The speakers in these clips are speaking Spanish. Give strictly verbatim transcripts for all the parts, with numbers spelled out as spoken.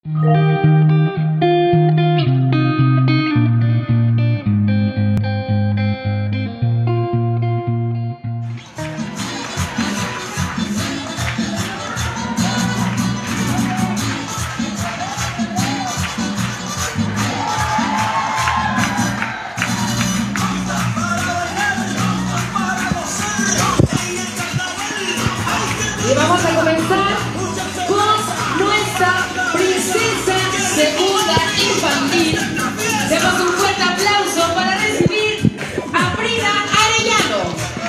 Y vamos a comenzar con nuestra princesa segunda infantil. Demos un fuerte aplauso para recibir a Frida Arellano.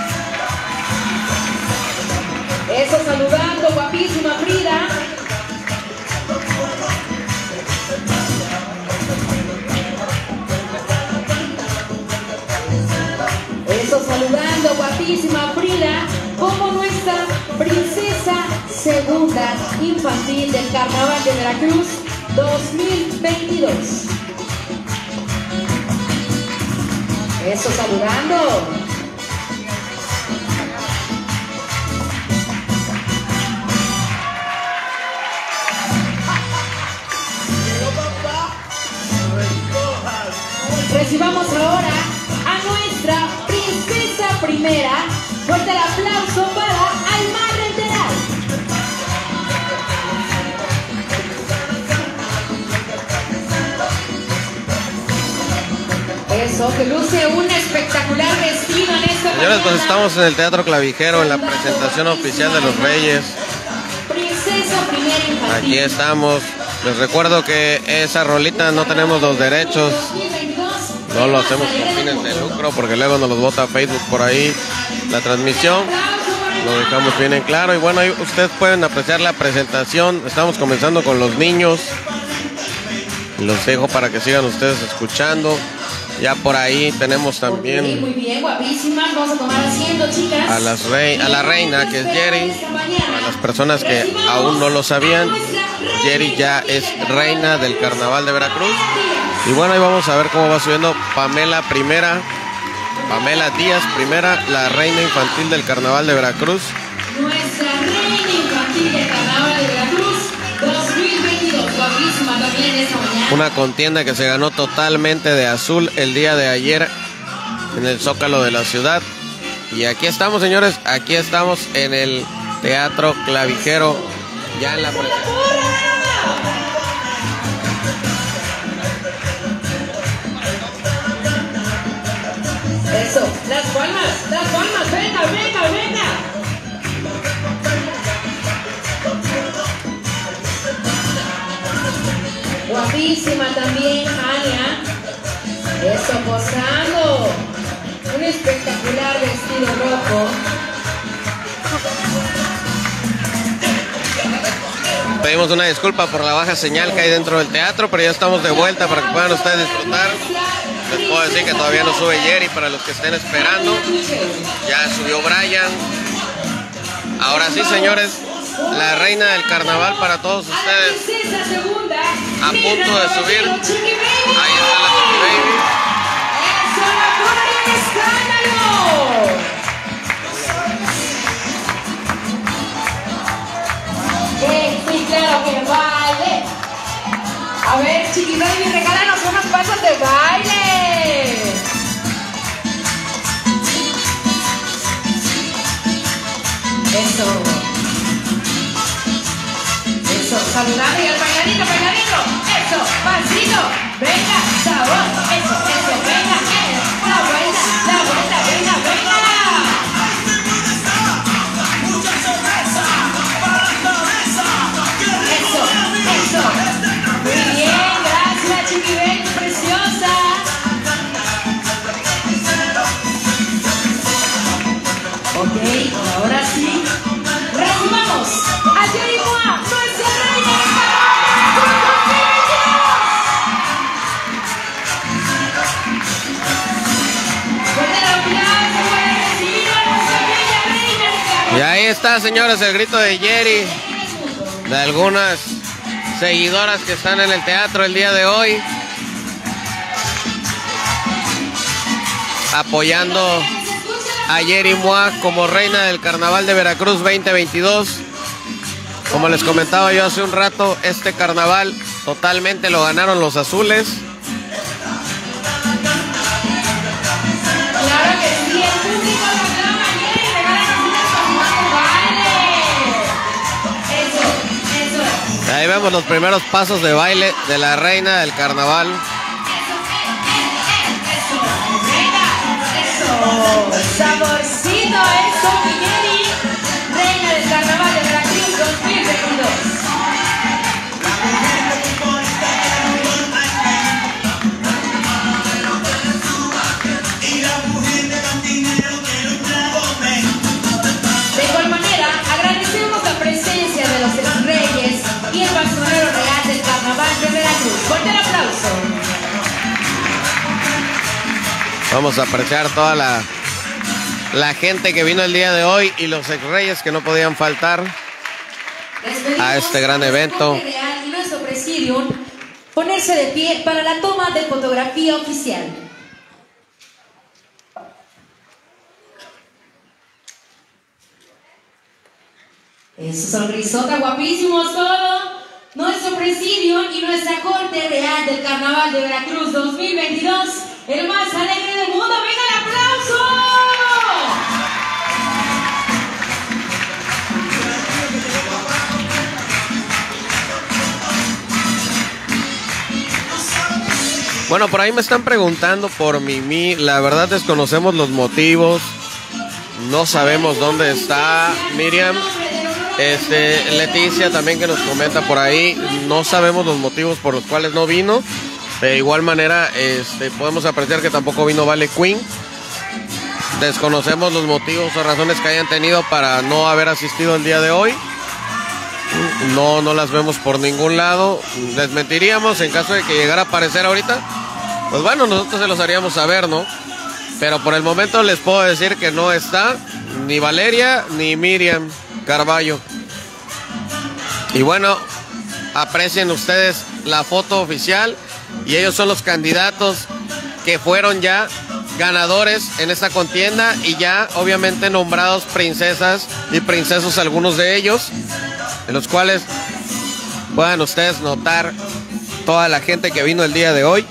Eso, saludando, guapísima Frida. Eso, saludando, guapísima Frida, como nuestra princesa segunda infantil del Carnaval de Veracruz dos mil veintidós. Eso, saludando. Recibamos ahora a nuestra princesa primera. Fuerte el aplauso para Aymar Renteral. Eso, que luce un espectacular vestido en esta Señores, mañana. Pues estamos en el Teatro Clavijero, en la presentación oficial de los Reyes. Princesa primera infantil. Aquí estamos. Les recuerdo que esa rolita no tenemos los derechos. No lo hacemos con fines de lucro porque luego nos los bota Facebook por ahí. La transmisión lo dejamos bien en claro. Y bueno, ahí ustedes pueden apreciar la presentación. Estamos comenzando con los niños. Los dejo para que sigan ustedes escuchando. Ya por ahí tenemos también okay, muy bien, guapísimas. Vamos a tomar asiento, chicas. A, las rey, a la reina, que es Yeri. A las personas que aún no lo sabían, Yeri ya es reina del Carnaval de Veracruz. Y bueno, ahí vamos a ver cómo va subiendo Pamela primera. Pamela Díaz primera, la reina infantil del Carnaval de Veracruz. Nuestra reina infantil del Carnaval de Veracruz dos mil veintidós. Guapísima también esta mañana. Una contienda que se ganó totalmente de azul el día de ayer en el Zócalo de la ciudad. Y aquí estamos, señores, aquí estamos en el Teatro Clavijero, ya en la presentación. Eso, las palmas, las palmas, venga, venga, venga. Guapísima también, Ania. Eso, posando. Un espectacular vestido rojo. Pedimos una disculpa por la baja señal que hay dentro del teatro, pero ya estamos de vuelta para que puedan ustedes disfrutar. Les puedo decir que todavía no sube Yeri para los que estén esperando. Ya subió Brian. Ahora sí, señores, la reina del carnaval para todos ustedes. A punto de subir. Ahí está la Chiqui Baby. ¡Eso, locura y escándalo! Sí, sí, claro que baile. A ver, Chiqui Baby, regálanos unos pasos de baile. Eso. Eso, saludando y el bailadito, bailadito. Eso, pasito. Venga, sabor. Eso, eso, venga. Eh, la vuelta, la vuelta, venga, venga. Eso, eso. Muy bien, gracias, Chiqui Baby, preciosa. Ok, ahora sí. Recibamos a Yeri Mua, nuestra reina del Carnaval dos mil veintidós. Fuerte el aplauso para recibir a nuestra bella reina del Carnaval. Y ahí está, señores, el grito de Yeri, de algunas seguidoras que están en el teatro el día de hoy, apoyando a Yeri Mua como reina del Carnaval de Veracruz veinte veintidós. Como les comentaba yo hace un rato, este carnaval Totalmente lo ganaron los azules. Claro que sí, el público lo aclama ayer y regalaron unas pasitas de baile. Eso, eso. Ahí vemos los primeros pasos de baile de la reina del carnaval. Eso, venga, eso. Saborcito, eso, Migueli, reina del carnaval de Veracruz dos mil veintidós. De igual manera, agradecemos la presencia de los reyes y el pastorero real del carnaval de Veracruz. Fuerte el aplauso. Vamos a apreciar toda la, la gente que vino el día de hoy y los ex reyes que no podían faltar a este gran evento. Real y nuestro presidium ponerse de pie para la toma de fotografía oficial. Eso, sonrisota, guapísimos todos. Nuestro presidium y nuestra corte real del carnaval de Veracruz dos mil veintidós, el más alegre del mundo. ¡Venga el aplauso! Bueno, por ahí me están preguntando por Mimi. La verdad desconocemos los motivos. No sabemos dónde está Miriam. Este, Leticia también que nos comenta por ahí. No sabemos los motivos por los cuales no vino. De igual manera, este, podemos apreciar que tampoco vino Vale Queen. Desconocemos los motivos o razones que hayan tenido para no haber asistido el día de hoy. No, no las vemos por ningún lado. Les mentiríamos en caso de que llegara a aparecer ahorita. Pues bueno, nosotros se los haríamos saber, ¿no? Pero por el momento les puedo decir que no está ni Valeria ni Miriam Carballo. Y bueno, aprecien ustedes la foto oficial. Y ellos son los candidatos que fueron ya ganadores en esta contienda y ya obviamente nombrados princesas y princesos algunos de ellos, en los cuales puedan ustedes notar toda la gente que vino el día de hoy.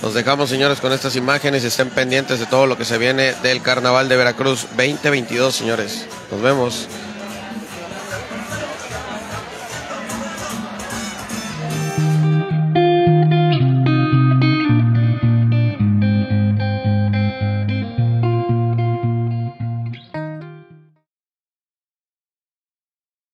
Los dejamos, señores, con estas imágenes y estén pendientes de todo lo que se viene del Carnaval de Veracruz veinte veintidós, señores. Nos vemos.